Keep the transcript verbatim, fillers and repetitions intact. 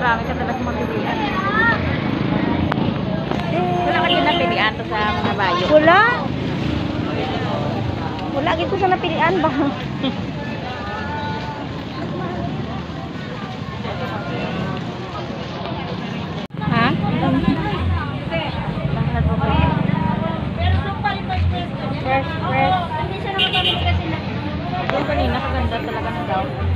marami ka talagang mapilian. Wala ka din napilian to sa mga bayo. Wala. Wala gid ko sa napilian ba? Ha? Fresh, fresh. Yung kanina, kaganda talaga ng daw.